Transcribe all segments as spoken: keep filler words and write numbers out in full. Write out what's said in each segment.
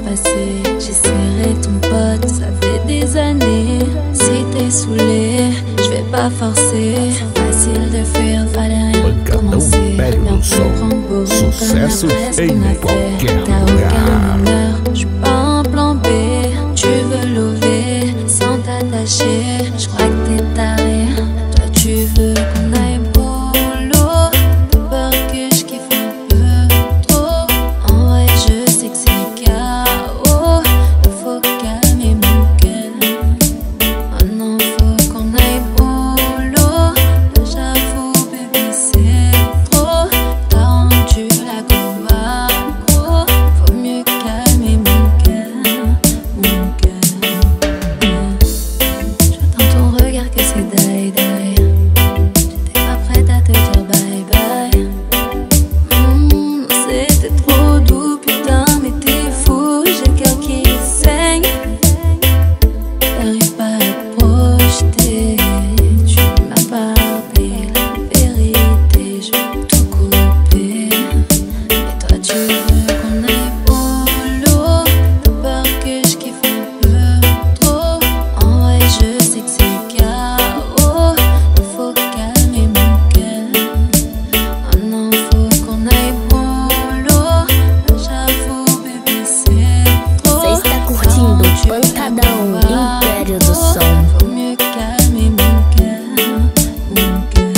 passé. J'ai serré ton pote, ça fait des années. Si t'es saoulé, je vais pas forcer. Facile de fuir, fallait rien commencer. Viens prendre pour Sucesso em qualquer T'as aucun lugar. honneur, j'suis pas un plan B. Tu veux lever sans t'attacher. J'crois que t'es taré. Toi tu veux qu'on aille mollo. T'as peur que j'kiffe un peu trop. En vrai je sais que c'est K O. Il faut calmer mon cœur. Oh non, faut qu'on aille mollo. J'avoue bébé c'est trop. T'as rendu la go accro. Faut mieux calmer mon cœur. Mon cœur. J'attends ton regard que c'est die die. J'étais pas prête à te dire bye bye. Mmh, c'était trop doux, putain, mais t'es fou. J'ai le cœur qui saigne. T'arrives pas à te projeter. Tu m'as pas rappelé la vérité. Je vais tout couper. Mais toi tu veux qu'on aille mollo. T'as peur que je kiffe un peu trop. En vrai je sais que c'est K O. Il faut calmer mon cœur. Oh non, faut qu'on aille mollo. J'avoue bébé c'est trop. Você está curtindo Pancadão, Império do Som. Faut mieux calmer mon cœur. Mon cœur.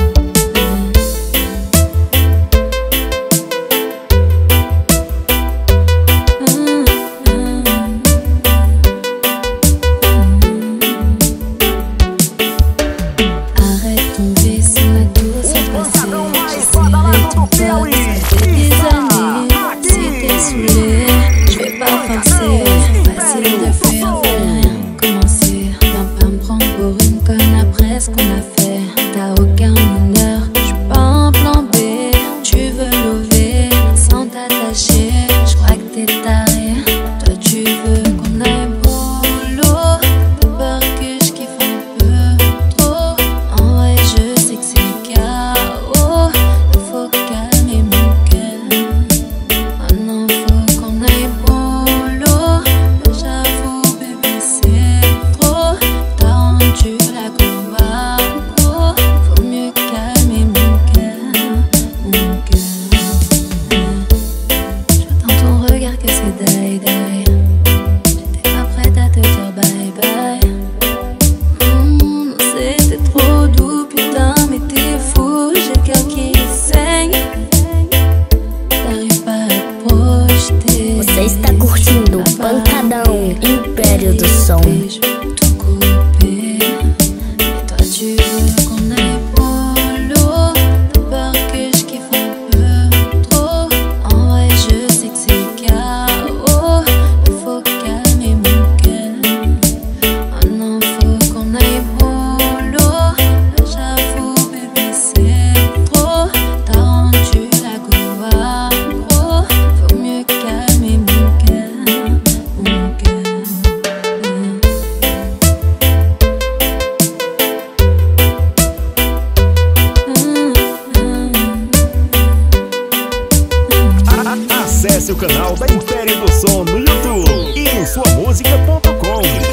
Arrête ton vaisseau, ma douce passée. J'ai serré ton pote, ça fait des années. Si t'es saoulé, je vais pas forcer. Facile de fuir, fallait rien commencer. Viens pas me prendre pour une conne après ce qu'on a fait. T'as aucun honneur, j'suis pas un plan B. Tu veux lever sans t'attacher. J'crois que t'es taré. Toi tu veux qu'on aille mollo. T'as peur que j'kiffe un peu trop. En vrai je sais que c'est K O. Il faut calmer mon cœur. Oh non, faut qu'on aille mollo. J'avoue bébé c'est trop. T'as rendu la go accro. Faut mieux calmer mon cœur. Mon cœur. J'attends ton regard que c'est die die. J'étais pas prête à te dire bye bye. Mmh, c'était trop doux, putain, mais t'es fou. J'ai le cœur qui saigne. T'arrives pas à te projeter. Você está curtindo Pancadão, Império do Som. Je vais tout couper. Mais toi tu veux qu'on aille mollo. T'as peur que je kiffe un peu trop. En vrai je sais que c'est K O. Il faut calmer mon cœur. Oh non, faut qu'on aille mollo. J'avoue bébé c'est trop. T'as rendu la go accro. Faut mieux calmer mon cœur. Mon cœur. Acesse o canal da Império do Som no YouTube e em sua música ponto com.